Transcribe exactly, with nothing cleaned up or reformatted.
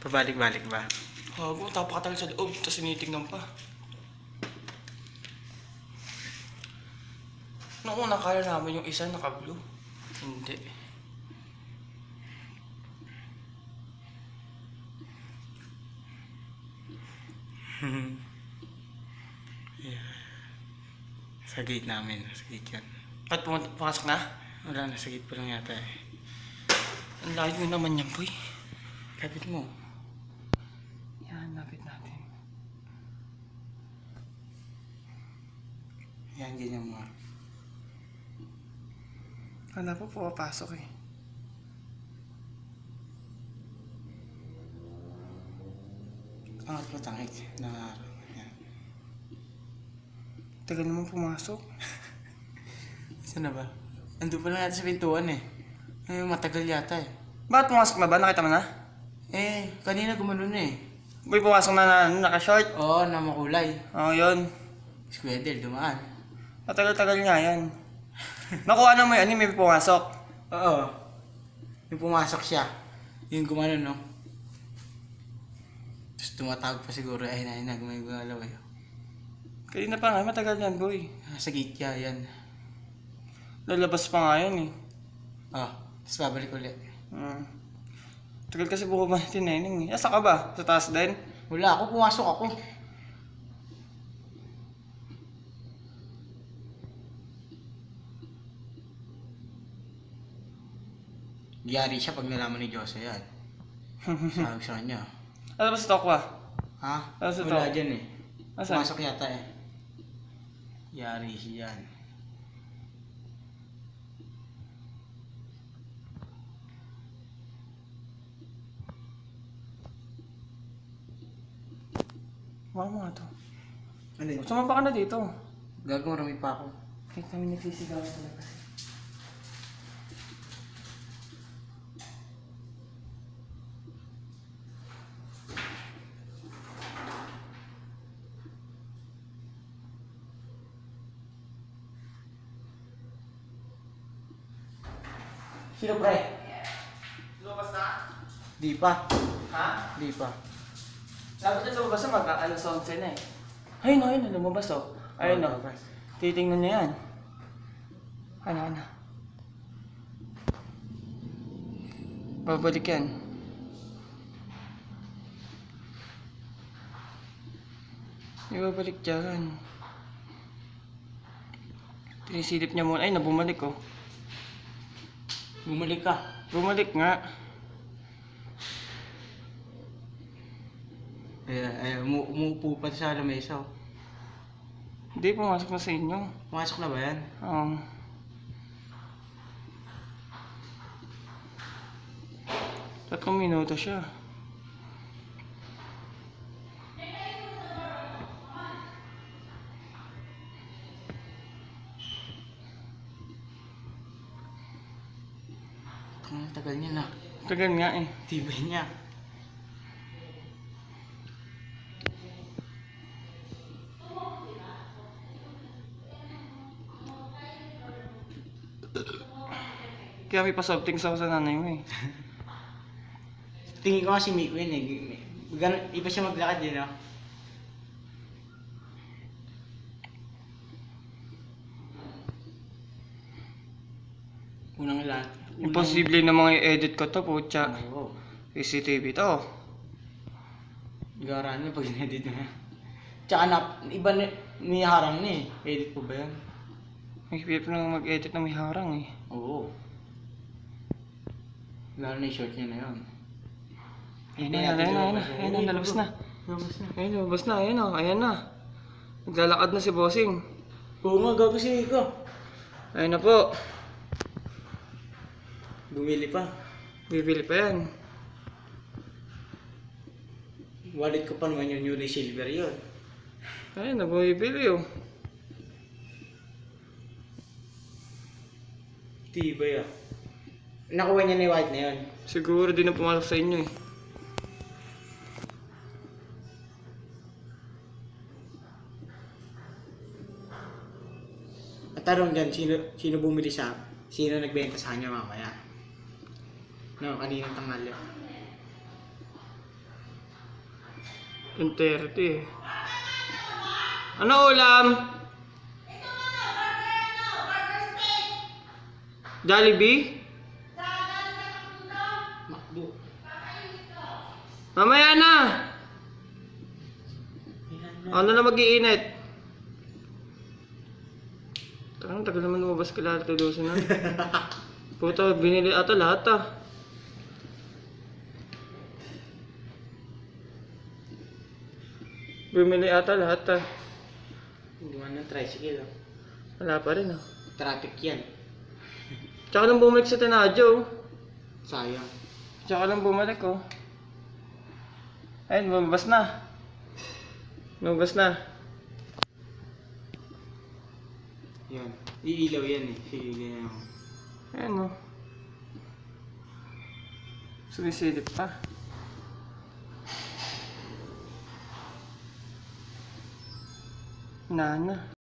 Pabalik-balik ba? Hago, tapakatagal sa loob, tapos sinitignan pa. Noong una kala namin yung isa naka-blue. Hindi. Yeah. Sa gate namin, sa gate yan. Ba't pum- pumasok na? Wala, nasa gate pa lang yata eh. Ang layo naman yan, boy. Kapit mo. Yan, lapit natin. Yan, ganyan mo. Kala po pumapasok eh. Angat mo tangik ng araw. Yan. Tagal naman pumasok. Saan na ba? Andun pa lang natin sa pintuan eh. Eh, matagal yata eh. Bakit pumasok na ba? Nakita mo na? Eh, kanina gumano na eh. Boy, pumasok na na naka-short. Oo, na makulay. Oo, oh, yun. Squidel, dumaan. Matagal-tagal nga yan. Nakuha na mo yan, may pumasok. Oo. Yung pumasok siya. Yung gumano, no? Tapos tumatawag pa siguro, ay na, ay na, gumagalaw eh. Kanina pa nga, matagal yan, boy. Sa gate ya, yan. Lalabas pa nga yan eh. Oh, tapos babalik ulit. Hmm. Tagal kasi buko ba tineneng eh. Asa ka ba? Sa taas din? Wala ako, pumasok ako. Yari siya pag nalaman ni Jose yan. Sabi sa kanya. Ano ba sa tokwa? Ha? Ano sa Wala to? dyan eh. Asan? Pumasok yata eh. Yari siya yan. Maka mo nga to. Ano yun? Sumapa ka na dito. Gagawin marami pa ako. Kahit namin nagsisigaw talaga. Sino pre? Lumabas na? Di pa. Ha? Di pa. Dapat na lumabas na mag-alas onse na eh. Ayun, ayun, lumabas oh. Ayun oh. Titingnan niya yan. Ano, ano. Babalik yan. Ibabalik dyan. Tinisilip niya muna. Ay, nabumalik oh. Bumalik ka. Bumalik nga. Eh, eh, umu umuupo pa sa lamesa. Oh. Hindi, pumasok na sa inyo. Pumasok na ba yan? Um, tatlong minuto siya. Ang tagal niya na. Tagal nga eh. Tibay niya. Kaya may pasabting sa sa nanay mo eh. Tingin ko nga si Miko yun eh. Ganun, iba siya maglakad yun, no? Unang lahat. Imposible na mga i-edit ko to, putya. Oo. C C T V to. Garaan na pag in-edit na. Tsaka na, iba na, niharang na eh. Edit po ba yan? May hirap na mag-edit na may harang eh. Oo. Lalo na yung short niya na yun. Ayun na, ayun na, ayun na, ayun na, nalabas na. Lumabas na. Ayun, nalabas na, ayun na, ayun na. Naglalakad na si Bossing. Oo nga, gago si Miko. Ayun na po. Bumili pa. Bibili pa yan. Wallet ko pa naman yung Yuri Silver yun. Ayun na, bumibili oh. Tibay ah. Nakuha niya na yung white na yun. Siguro din na pumasok sa inyo eh. At tarong dyan, sino, sino bumili sa, sino nagbenta sa kanya mamaya? No, kaninang tanghali. ten thirty eh. Ano ulam? Jollibee? Makdo. Mamaya na! Ano na mag-iinit? Ang tagal naman lumabas ka lahat doon na. Puta, binili ata lahat ah. Bumili ata lahat ah. Gawa ng tricycle. Oh. Wala pa rin ah. Traffic yan. Tsaka lang bumalik sa Tenadyo. Sayang. Tsaka lang bumalik oh. Ayun, lumabas na. Lumabas na. Yan. Iilaw yan eh. Sige yan. Ayan oh. Sumisilip pa. Nana.